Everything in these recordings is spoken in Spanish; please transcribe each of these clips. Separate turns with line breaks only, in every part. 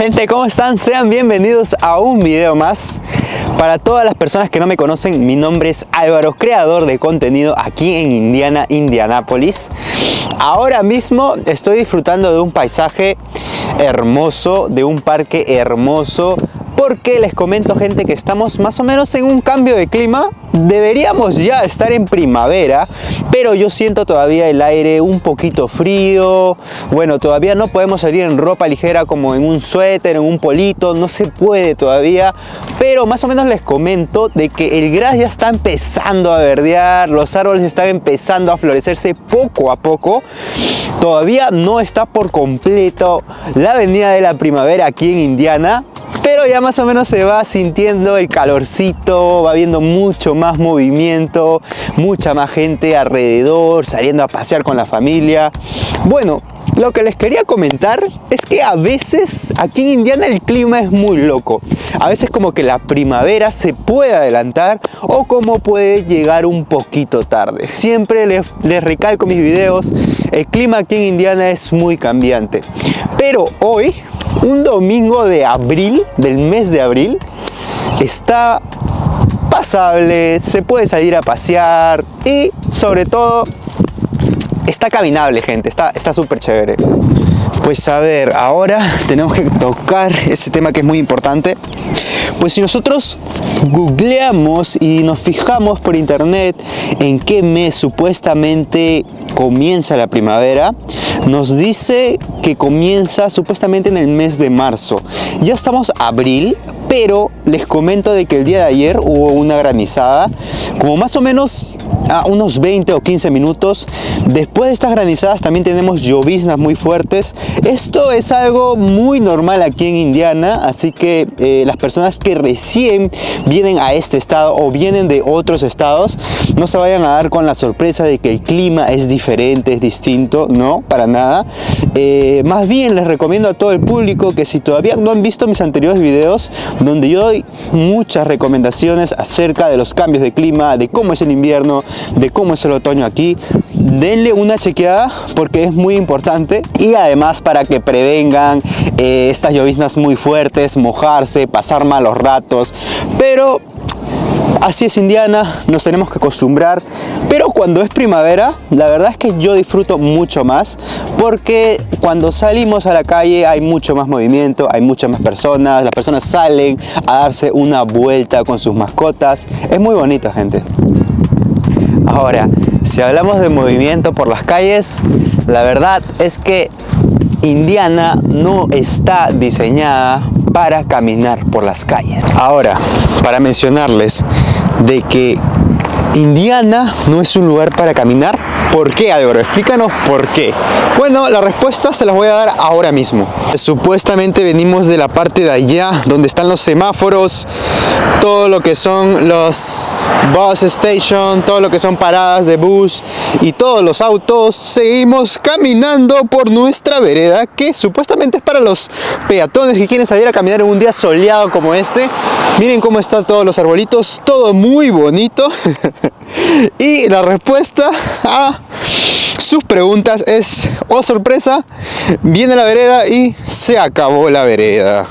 Gente, ¿cómo están? Sean bienvenidos a un video más. Para todas las personas que no me conocen, mi nombre es Álvaro, creador de contenido aquí en Indiana, Indianápolis. Ahora mismo estoy disfrutando de un paisaje hermoso, de un parque hermoso, porque les comento, gente, que estamos más o menos en un cambio de clima. Deberíamos ya estar en primavera, pero yo siento todavía el aire un poquito frío. Bueno, todavía no podemos salir en ropa ligera como en un suéter, en un polito, no se puede todavía, pero más o menos les comento de que el gras ya está empezando a verdear, los árboles están empezando a florecerse poco a poco. Todavía no está por completo la venida de la primavera aquí en Indiana, pero ya más o menos se va sintiendo el calorcito, va habiendo mucho más movimiento, mucha más gente alrededor, saliendo a pasear con la familia. Bueno, lo que les quería comentar es que a veces aquí en Indiana el clima es muy loco. A veces como que la primavera se puede adelantar o como puede llegar un poquito tarde. Siempre les recalco en mis videos, el clima aquí en Indiana es muy cambiante. Pero hoy, un domingo de abril, del mes de abril, está pasable, se puede salir a pasear y sobre todo está caminable, gente, está súper chévere. Pues a ver, ahora tenemos que tocar este tema que es muy importante. Pues si nosotros googleamos y nos fijamos por internet en qué mes supuestamente comienza la primavera, nos dice que comienza supuestamente en el mes de marzo. Ya estamos abril, pero les comento de que el día de ayer hubo una granizada, como más o menos a unos 20 o 15 minutos. Después de estas granizadas también tenemos lloviznas muy fuertes. Esto es algo muy normal aquí en Indiana, así que las personas que recién vienen a este estado o vienen de otros estados, no se vayan a dar con la sorpresa de que el clima es diferente, es distinto. No, para nada. Más bien les recomiendo a todo el público que si todavía no han visto mis anteriores videos, donde yo doy muchas recomendaciones acerca de los cambios de clima, de cómo es el invierno, de cómo es el otoño aquí, denle una chequeada porque es muy importante. Y además para que prevengan estas lloviznas muy fuertes, mojarse, pasar malos ratos. Pero así es Indiana, nos tenemos que acostumbrar. Pero cuando es primavera, la verdad es que yo disfruto mucho más, porque cuando salimos a la calle hay mucho más movimiento, hay muchas más personas, las personas salen a darse una vuelta con sus mascotas. Es muy bonito, gente. Ahora, si hablamos de movimiento por las calles, la verdad es que Indiana no está diseñada para caminar por las calles. Ahora, para mencionarles de que Indiana no es un lugar para caminar. ¿Por qué, Álvaro? Explícanos por qué. Bueno, la respuesta se las voy a dar ahora mismo. Supuestamente venimos de la parte de allá, donde están los semáforos, todo lo que son los bus station, todo lo que son paradas de bus y todos los autos. Seguimos caminando por nuestra vereda, que supuestamente es para los peatones que quieren salir a caminar en un día soleado como este. Miren cómo están todos los arbolitos, todo muy bonito. Y la respuesta a sus preguntas es, oh sorpresa, viene la vereda y se acabó la vereda.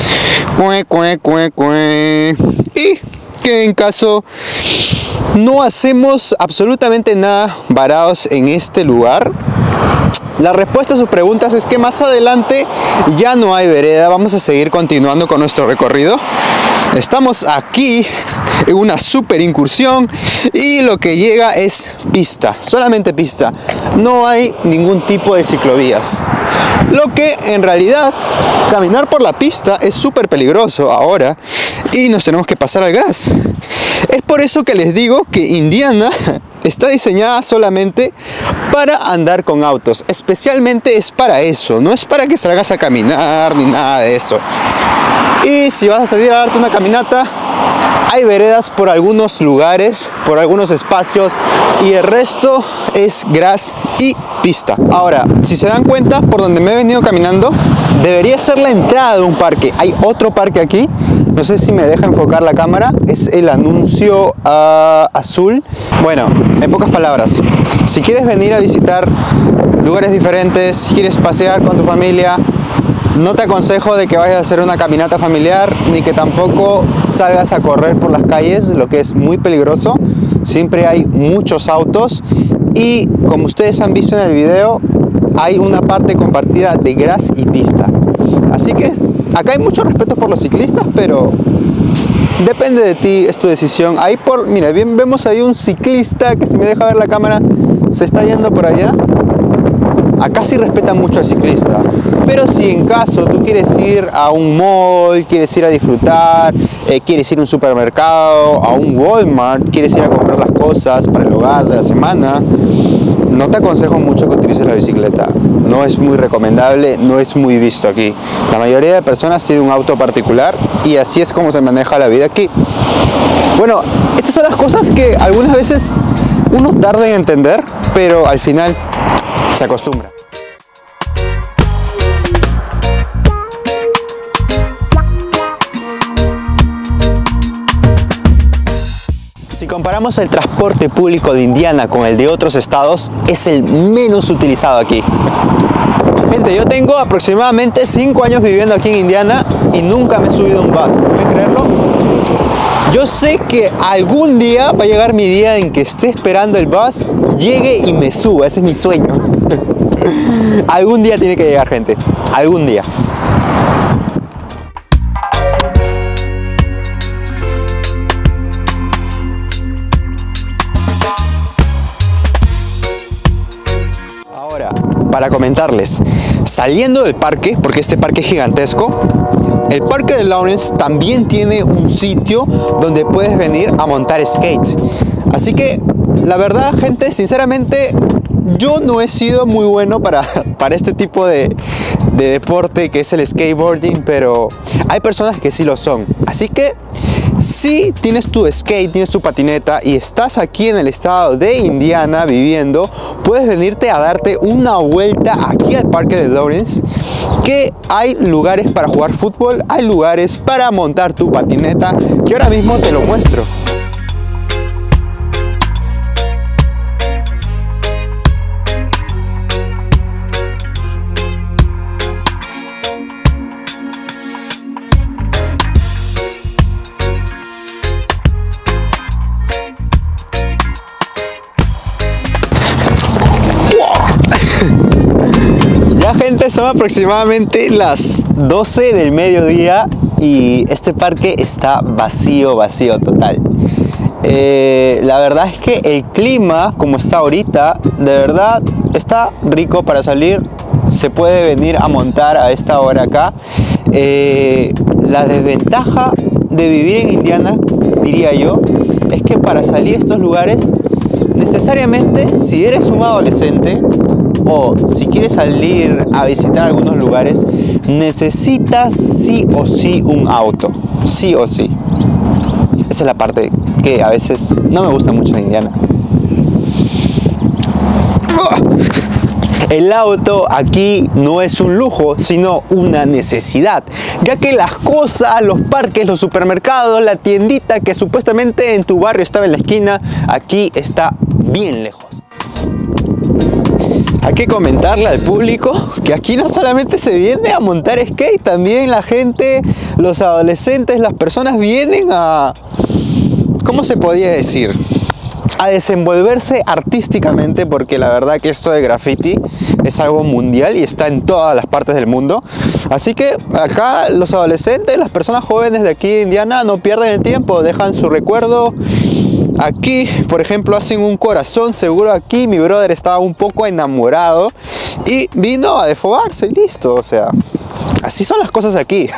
Y que en caso no hacemos absolutamente nada varados en este lugar, la respuesta a sus preguntas es que más adelante ya no hay vereda. Vamos a seguir continuando con nuestro recorrido. Estamos aquí en una super incursión y lo que llega es pista, solamente pista. No hay ningún tipo de ciclovías. Lo que en realidad, caminar por la pista es súper peligroso ahora y nos tenemos que pasar al gras. Es por eso que les digo que Indiana está diseñada solamente para andar con autos. Especialmente es para eso, no es para que salgas a caminar ni nada de eso. Y si vas a salir a darte una caminata, hay veredas por algunos lugares, por algunos espacios, y el resto es gras y pista. Ahora, si se dan cuenta, por donde me he venido caminando, debería ser la entrada de un parque. Hay otro parque aquí, no sé si me deja enfocar la cámara, es el anuncio azul. Bueno, en pocas palabras, si quieres venir a visitar lugares diferentes, si quieres pasear con tu familia, No te aconsejo de que vayas a hacer una caminata familiar, ni que tampoco salgas a correr por las calles, lo que es muy peligroso. Siempre hay muchos autos y, como ustedes han visto en el video, hay una parte compartida de gras y pista. Así que acá hay mucho respeto por los ciclistas, pero depende de ti, es tu decisión. Mira, bien vemos ahí un ciclista que, si me deja ver la cámara, se está yendo por allá. Acá sí respetan mucho al ciclista, pero si en caso tú quieres ir a un mall, quieres ir a disfrutar, quieres ir a un supermercado, a un Walmart, quieres ir a comprar las cosas para el hogar de la semana, no te aconsejo mucho que utilices la bicicleta. No es muy recomendable, no es muy visto aquí. La mayoría de personas tienen un auto particular y así es como se maneja la vida aquí. Bueno, estas son las cosas que algunas veces uno tarda en entender, pero al final se acostumbra. Si comparamos el transporte público de Indiana con el de otros estados, es el menos utilizado aquí. Gente, yo tengo aproximadamente 5 años viviendo aquí en Indiana y nunca me he subido a un bus. ¿Pueden creerlo? Yo sé que algún día va a llegar mi día en que esté esperando el bus, llegue y me suba. Ese es mi sueño. Algún día tiene que llegar, gente. Algún día. Ahora, para comentarles, saliendo del parque, porque este parque es gigantesco, el parque de Lawrence también tiene un sitio donde puedes venir a montar skate. Así que, la verdad, gente, sinceramente, yo no he sido muy bueno para este tipo de deporte que es el skateboarding, pero hay personas que sí lo son. Así que, si tienes tu skate, tienes tu patineta y estás aquí en el estado de Indiana viviendo, puedes venirte a darte una vuelta aquí al parque de Lawrence, que hay lugares para jugar fútbol, hay lugares para montar tu patineta, que ahora mismo te lo muestro. Ya, gente, son aproximadamente las 12 del mediodía y este parque está vacío total. La verdad es que el clima, como está ahorita, de verdad está rico para salir. Se puede venir a montar a esta hora acá. La desventaja de vivir en Indiana, diría yo, es que para salir a estos lugares, necesariamente, si eres un adolescente o si quieres salir a visitar algunos lugares, necesitas sí o sí un auto, sí o sí. Esa es la parte que a veces no me gusta mucho de Indiana. El auto aquí no es un lujo, sino una necesidad, ya que las cosas, los parques, los supermercados, la tiendita que supuestamente en tu barrio estaba en la esquina, aquí está bien lejos. Hay que comentarle al público que aquí no solamente se viene a montar skate, también la gente, los adolescentes, las personas vienen a, ¿cómo se podría decir?, a desenvolverse artísticamente, porque la verdad que esto de graffiti es algo mundial y está en todas las partes del mundo. Así que acá los adolescentes, las personas jóvenes de aquí de Indiana no pierden el tiempo, dejan su recuerdo. Aquí, por ejemplo, hacen un corazón, seguro aquí mi brother estaba un poco enamorado y vino a desfogarse y listo, o sea, así son las cosas aquí.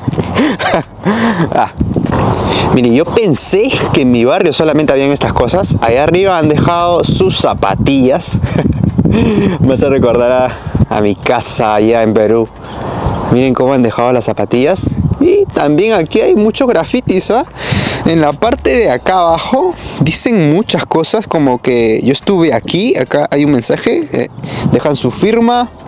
Mire, yo pensé que en mi barrio solamente habían estas cosas. Allá arriba han dejado sus zapatillas. Me hace recordar a mi casa allá en Perú. Miren cómo han dejado las zapatillas. Y también aquí hay muchos grafitis, ¿eh? En la parte de acá abajo dicen muchas cosas, como que yo estuve aquí. Acá hay un mensaje, dejan su firma,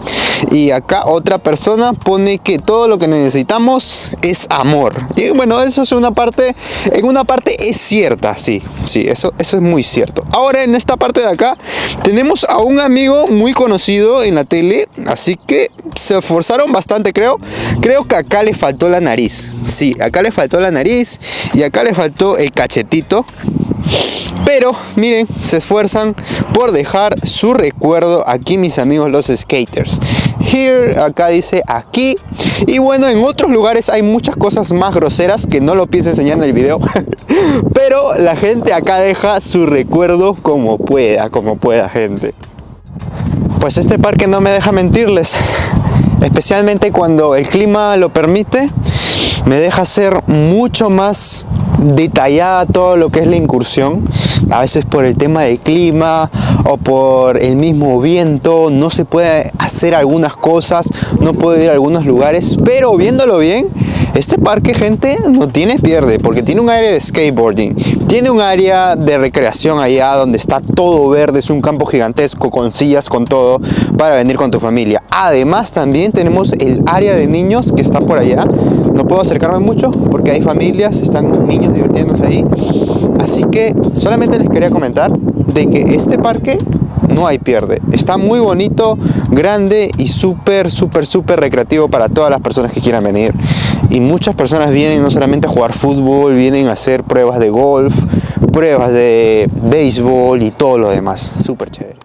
Y acá otra persona pone que todo lo que necesitamos es amor. Y bueno, eso es una parte, en una parte es cierta, sí, eso es muy cierto. Ahora en esta parte de acá tenemos a un amigo muy conocido en la tele, así que se esforzaron bastante, creo que acá le faltó la nariz. Sí, acá le faltó la nariz y acá le faltó el cachetito. Pero miren, se esfuerzan por dejar su recuerdo aquí, mis amigos los skaters. Here, acá dice aquí. Y bueno, en otros lugares hay muchas cosas más groseras que no lo pienso enseñar en el video. Pero la gente acá deja su recuerdo como pueda, gente. Pues este parque no me deja mentirles. Especialmente cuando el clima lo permite, me deja ser mucho más detallada todo lo que es la incursión. A veces por el tema del clima o por el mismo viento no se puede hacer algunas cosas, no puedo ir a algunos lugares, pero viéndolo bien, este parque, gente, no tiene pierde, porque tiene un área de skateboarding, tiene un área de recreación allá donde está todo verde, es un campo gigantesco con sillas, con todo para venir con tu familia. Además también tenemos el área de niños que está por allá. No puedo acercarme mucho porque hay familias, están niños divirtiéndose ahí. Así que solamente les quería comentar de que este parque no hay pierde. Está muy bonito, grande y súper recreativo para todas las personas que quieran venir. Y muchas personas vienen no solamente a jugar fútbol, vienen a hacer pruebas de golf, pruebas de béisbol y todo lo demás. Súper chévere.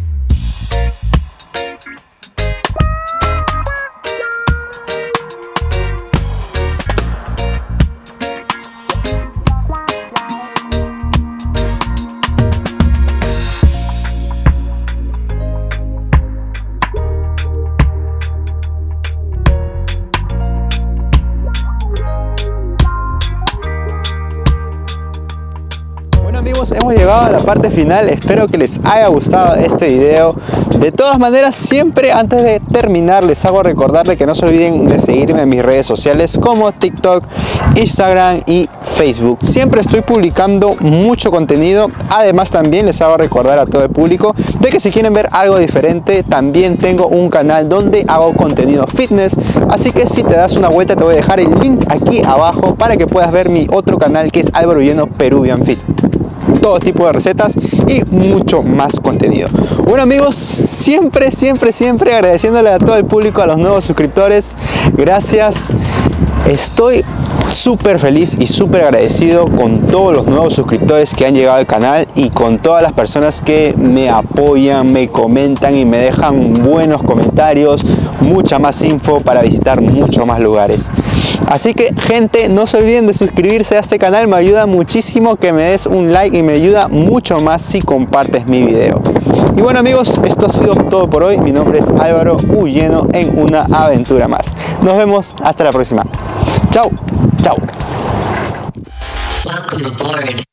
Amigos, hemos llegado a la parte final, espero que les haya gustado este video. De todas maneras, siempre antes de terminar les hago recordarles que no se olviden de seguirme en mis redes sociales como TikTok, Instagram y Facebook. Siempre estoy publicando mucho contenido. Además también les hago recordar a todo el público de que si quieren ver algo diferente, también tengo un canal donde hago contenido fitness. Así que si te das una vuelta te voy a dejar el link aquí abajo para que puedas ver mi otro canal que es Álvaro Ulleno Peruvian Fit. Todo tipo de recetas y mucho más contenido. Bueno amigos, siempre agradeciéndole a todo el público, a los nuevos suscriptores. Gracias. Estoy súper feliz y súper agradecido con todos los nuevos suscriptores que han llegado al canal y con todas las personas que me apoyan, me comentan y me dejan buenos comentarios, mucha más info para visitar muchos más lugares. Así que gente, no se olviden de suscribirse a este canal, me ayuda muchísimo que me des un like y me ayuda mucho más si compartes mi video. Y bueno amigos, esto ha sido todo por hoy. Mi nombre es Álvaro Ulleno en una aventura más. Nos vemos hasta la próxima. Chao. Chao. Welcome aboard.